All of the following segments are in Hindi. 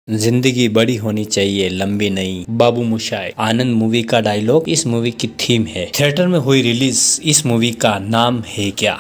जिंदगी बड़ी होनी चाहिए, लंबी नहीं। बाबू मोशाय। आनंद मूवी का डायलॉग इस मूवी की थीम है। थिएटर में हुई रिलीज इस मूवी का नाम है क्या?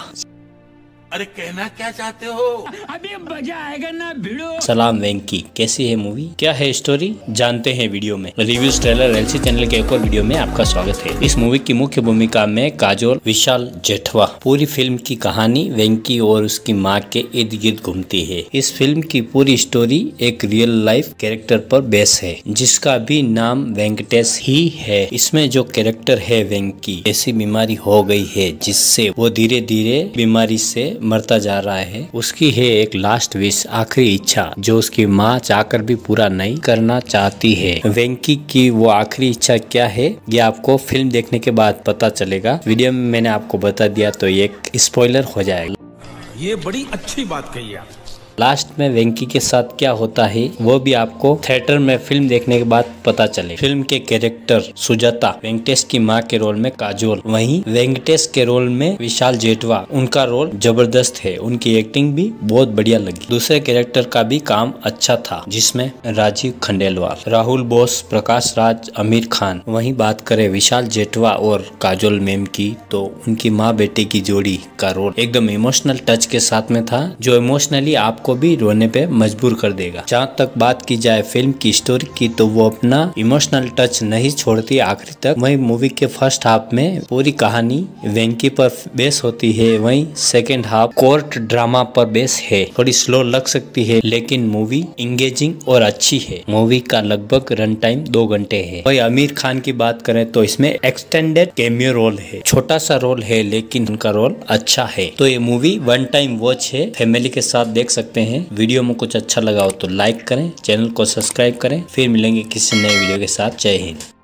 अरे कहना क्या चाहते हो? अभी मजा आएगा ना भिड़ो। सलाम वेंकी। कैसी है मूवी, क्या है स्टोरी, जानते हैं वीडियो में। रिव्यूज ट्रेलर एलसी चैनल के एक और वीडियो में आपका स्वागत है। इस मूवी की मुख्य भूमिका में काजोल, विशाल जेठवा। पूरी फिल्म की कहानी वेंकी और उसकी माँ के इर्द गिर्द घूमती है। इस फिल्म की पूरी स्टोरी एक रियल लाइफ कैरेक्टर पर बेस है, जिसका भी नाम वेंकटेश ही है। इसमें जो कैरेक्टर है वेंकी, ऐसी बीमारी हो गई है जिससे वो धीरे धीरे बीमारी से मरता जा रहा है। उसकी है एक लास्ट विश, आखिरी इच्छा, जो उसकी माँ चाहकर भी पूरा नहीं करना चाहती है। वेंकी की वो आखिरी इच्छा क्या है, ये आपको फिल्म देखने के बाद पता चलेगा। वीडियो में मैंने आपको बता दिया तो ये एक स्पॉइलर हो जाएगा। ये बड़ी अच्छी बात कही आप। लास्ट में वेंकी के साथ क्या होता है वो भी आपको थिएटर में फिल्म देखने के बाद पता चले। फिल्म के कैरेक्टर सुजाता, वेंकटेश की माँ के रोल में काजोल, वहीं वेंकटेश के रोल में विशाल जेठवा। उनका रोल जबरदस्त है, उनकी एक्टिंग भी बहुत बढ़िया लगी। दूसरे कैरेक्टर का भी काम अच्छा था, जिसमें राजीव खंडेलवाल, राहुल बोस, प्रकाश राज, आमिर खान। वहीं बात करें विशाल जेठवा और काजोल मैम की, तो उनकी माँ बेटे की जोड़ी का रोल एकदम इमोशनल टच के साथ में था, जो इमोशनली आपको भी रोने पे मजबूर कर देगा। जहाँ तक बात की जाए फिल्म की स्टोरी की, तो वो अपना इमोशनल टच नहीं छोड़ती आखिरी तक। वहीं मूवी के फर्स्ट हाफ में पूरी कहानी वेंकी पर बेस होती है, वहीं सेकेंड हाफ कोर्ट ड्रामा पर बेस है। थोड़ी स्लो लग सकती है, लेकिन मूवी इंगेजिंग और अच्छी है। मूवी का लगभग रन टाइम 2 घंटे है। वहीं आमिर खान की बात करें तो इसमें एक्सटेंडेड कैमियो रोल है, छोटा सा रोल है, लेकिन उनका रोल अच्छा है। तो ये मूवी 1 टाइम वॉच है, फैमिली के साथ देख सकते हैं। वीडियो में कुछ अच्छा लगा हो तो लाइक करें, चैनल को सब्सक्राइब करें। फिर मिलेंगे किसी नए वीडियो के साथ। जय हिंद।